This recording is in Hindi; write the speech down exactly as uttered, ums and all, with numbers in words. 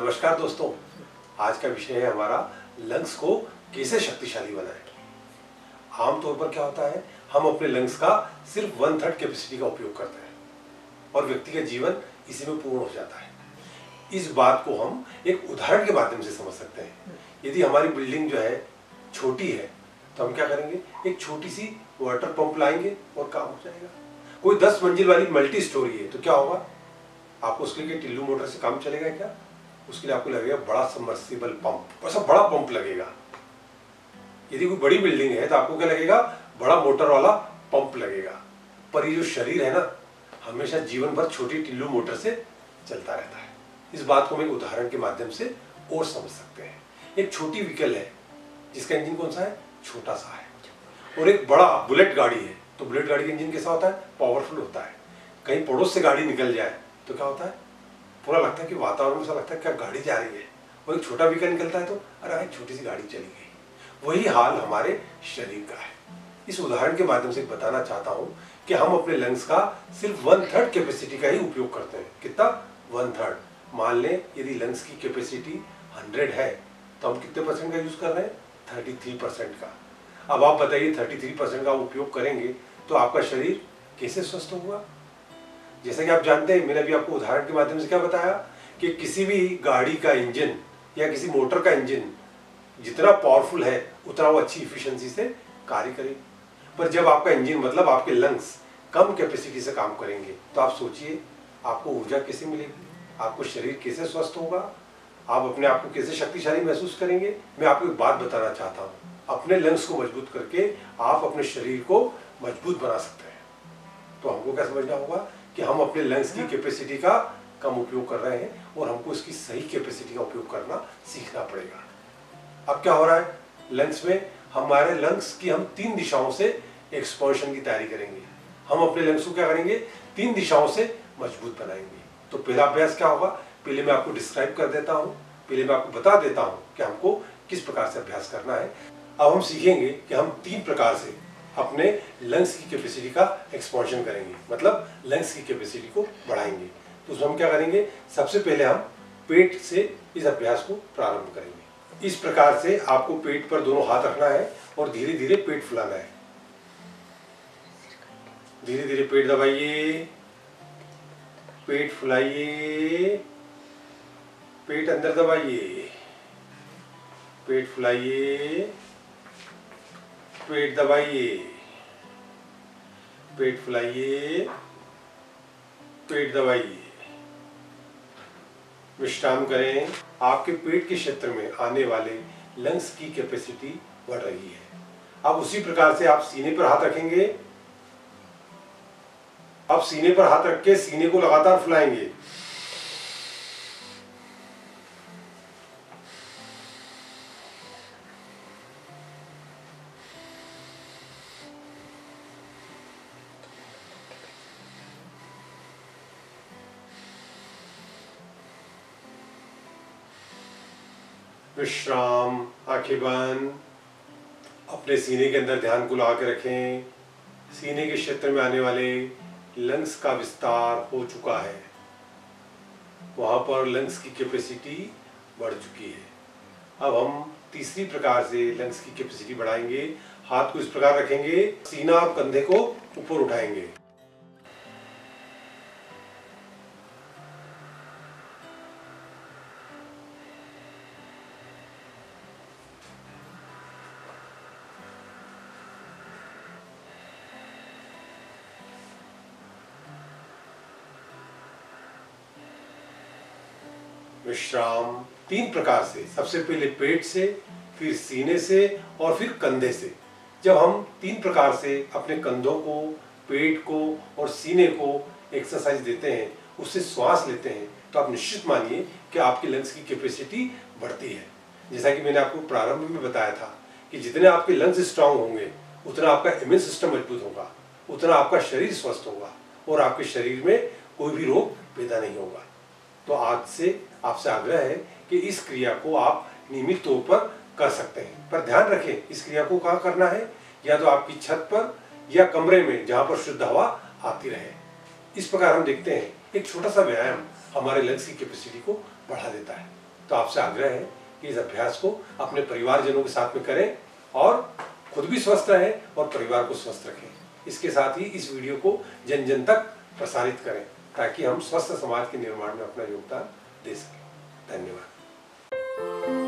नमस्कार दोस्तों, आज का विषय है हमारा लंग्स को कैसे शक्तिशाली बनाएं। आमतौर पर क्या होता है, हम अपने लंग्स का सिर्फ वन थर्ड कैपेसिटी का उपयोग करते हैं और व्यक्ति का जीवन इसी में पूर्ण हो जाता है। इस बात को हम एक उदाहरण के माध्यम से समझ सकते हैं। यदि हमारी बिल्डिंग जो है छोटी है तो हम क्या करेंगे, एक छोटी सी वाटर पंप लाएंगे और काम हो जाएगा। कोई दस मंजिल वाली मल्टी स्टोरी है तो क्या होगा, आपको उसके लिए टिल्लू मोटर से काम चलेगा क्या? उसके लिए आपको लगेगा बड़ा सबमर्सिबल पंप, ऐसा बड़ा पंप लगेगा। यदि कोई बड़ी बिल्डिंग है तो आपको क्या लगेगा, बड़ा मोटर वाला पंप लगेगा। पर ये जो शरीर है ना, हमेशा जीवन भर छोटी टिल्लू मोटर से चलता रहता है। इस बात को हम एक उदाहरण के माध्यम से और समझ सकते हैं। एक छोटी व्हीकल है जिसका इंजन कौन सा है, छोटा सा है, और एक बड़ा बुलेट गाड़ी है तो बुलेट गाड़ी का इंजन कैसा होता है, पावरफुल होता है। कहीं पड़ोस से गाड़ी निकल जाए तो क्या होता है, पूरा लगता है कि वातावरण में ऐसा लगता है क्या गाड़ी जा रही है। और एक छोटा व्हीकल निकलता है तो अरे भाई छोटी सी गाड़ी चली गई। वही हाल हमारे शरीर का है। इस उदाहरण के माध्यम से बताना चाहता हूं कि हम अपने लंग्स का सिर्फ वन थर्ड कैपेसिटी का ही उपयोग करते हैं। कितना, वन थर्ड। मान लें यदि लंग्स की कैपेसिटी हंड्रेड है तो हम कितने परसेंट का यूज कर रहे हैं, थर्टी थ्री परसेंट का। अब आप बताइए थर्टी थ्री परसेंट का उपयोग करेंगे तो आपका शरीर कैसे स्वस्थ होगा। जैसा कि आप जानते हैं, मैंने अभी आपको उदाहरण के माध्यम से क्या बताया कि किसी भी गाड़ी का इंजन या किसी मोटर का इंजन जितना पावरफुल है उतना वो अच्छी इफिशिएंसी से कार्य करेगी। पर जब आपका इंजन मतलब आपके लंग्स कम कैपेसिटी से काम करेंगे तो आप सोचिए आपको ऊर्जा कैसे मिलेगी, आपको शरीर कैसे स्वस्थ होगा, आप अपने आप को कैसे शक्तिशाली महसूस करेंगे। मैं आपको एक बात बताना चाहता हूँ, अपने लंग्स को मजबूत करके आप अपने शरीर को मजबूत बना सकते हैं। तो हमको क्या समझना होगा कि हम अपने लंग्स की कैपेसिटी का कम उपयोग कर रहे हैं और हमको इसकी सही कैपेसिटी का उपयोग करना सीखना पड़ेगा। अब क्या हो रहा है, लंग्स में हमारे लंग्स की हम तीन दिशाओं से एक्सपांशन की तैयारी करेंगे। हम अपने लंग्स को क्या करेंगे, तीन दिशाओं से मजबूत बनाएंगे। तो पहला अभ्यास क्या होगा, पहले मैं आपको डिस्क्राइब कर देता हूँ, पहले मैं आपको बता देता हूँ कि हमको किस प्रकार से अभ्यास करना है। अब हम सीखेंगे कि हम तीन प्रकार से अपने लंग्स की कैपेसिटी का एक्सपांशन करेंगे, मतलब लंग्स की कैपेसिटी को बढ़ाएंगे। तो उसमें हम क्या करेंगे, सबसे पहले हम पेट से इस अभ्यास को प्रारंभ करेंगे। इस प्रकार से आपको पेट पर दोनों हाथ रखना है और धीरे धीरे पेट फुलाना है। धीरे धीरे पेट दबाइए, पेट फुलाइए, पेट अंदर दबाइए, पेट फुलाइए, पेट दबाइए, पेट फुलाइए, पेट दबाइए। विश्राम करें। आपके पेट के क्षेत्र में आने वाले लंग्स की कैपेसिटी बढ़ रही है। अब उसी प्रकार से आप सीने पर हाथ रखेंगे। अब सीने पर हाथ रख के सीने को लगातार फुलाएंगे। विश्राम, आंखें बंद। अपने सीने के अंदर ध्यान को लगा के रखें। सीने के क्षेत्र में आने वाले लंग्स का विस्तार हो चुका है, वहां पर लंग्स की कैपेसिटी बढ़ चुकी है। अब हम तीसरी प्रकार से लंग्स की कैपेसिटी बढ़ाएंगे। हाथ को इस प्रकार रखेंगे, सीना और कंधे को ऊपर उठाएंगे। विश्राम। तीन प्रकार से, सबसे पहले पेट से, फिर सीने से और फिर कंधे से। जब हम तीन प्रकार से अपने कंधों को, पेट को और सीने को एक्सरसाइज देते हैं, उससे श्वास लेते हैं, तो आप निश्चित मानिए कि आपकी लंग्स की कैपेसिटी बढ़ती है। जैसा कि मैंने आपको प्रारंभ में बताया था कि जितने आपके लंग्स स्ट्रांग होंगे उतना आपका इम्यून सिस्टम मजबूत होगा, उतना आपका शरीर स्वस्थ होगा और आपके शरीर में कोई भी रोग पैदा नहीं होगा। तो आज से आपसे आग्रह है कि इस क्रिया को आप नियमित तौर पर कर सकते हैं। पर ध्यान रखें, इस क्रिया को कहाँ करना है, या तो आपकी छत पर या कमरे में जहाँ पर शुद्ध हवा आती रहे। इस प्रकार हम देखते हैं एक छोटा सा व्यायाम हमारे लंग्स की कैपेसिटी को बढ़ा देता है। तो आपसे आग्रह है कि इस अभ्यास को अपने परिवारजनों के साथ में करें और खुद भी स्वस्थ रहें और परिवार को स्वस्थ रखें। इसके साथ ही इस वीडियो को जन जन तक प्रसारित करें ताकि हम स्वस्थ समाज के निर्माण में अपना योगदान दे सकें। धन्यवाद।